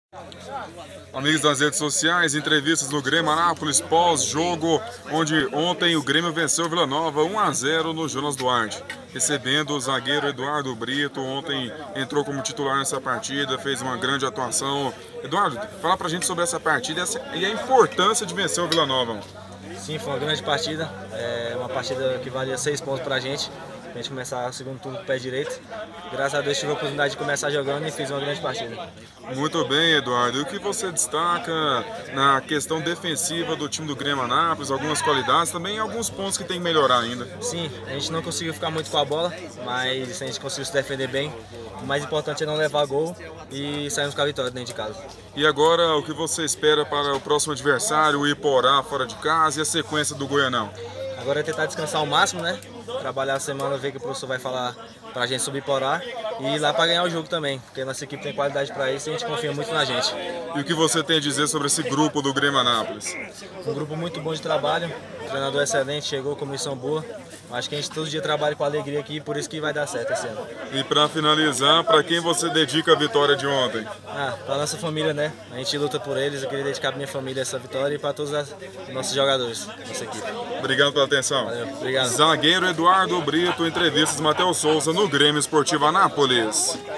Amigos das redes sociais, entrevistas no Grêmio Anápolis pós-jogo, onde ontem o Grêmio venceu o Vila Nova 1-0 no Jonas Duarte. Recebendo o zagueiro Eduardo Brito, ontem entrou como titular nessa partida, fez uma grande atuação. Eduardo, fala pra gente sobre essa partida e a importância de vencer o Vila Nova. Sim, foi uma grande partida, uma partida que valia 6 pontos pra gente começar o segundo turno com o pé direito. Graças a Deus tive a oportunidade de começar jogando e fiz uma grande partida. Muito bem, Eduardo. E o que você destaca na questão defensiva do time do Grêmio Anápolis? Algumas qualidades, também alguns pontos que tem que melhorar ainda. Sim, a gente não conseguiu ficar muito com a bola, mas a gente conseguiu se defender bem. O mais importante é não levar gol e sairmos com a vitória dentro de casa. E agora, o que você espera para o próximo adversário, o Iporá fora de casa e a sequência do Goianão? Agora é tentar descansar ao máximo, né? Trabalhar a semana, ver o que o professor vai falar pra gente sobre Iporá e ir lá pra ganhar o jogo também, porque nossa equipe tem qualidade pra isso e a gente confia muito na gente. E o que você tem a dizer sobre esse grupo do Grêmio Anápolis? Um grupo muito bom de trabalho, um treinador excelente, chegou, comissão boa. Acho que a gente todo dia trabalha com alegria aqui, por isso que vai dar certo esse ano. E para finalizar, para quem você dedica a vitória de ontem? Para nossa família, né? A gente luta por eles, eu queria dedicar para minha família essa vitória e para todos os nossos jogadores, nossa equipe. Obrigado pela atenção. Valeu, obrigado. Zagueiro Eduardo Brito, entrevistas Matheus Souza no Grêmio Esportivo Anápolis.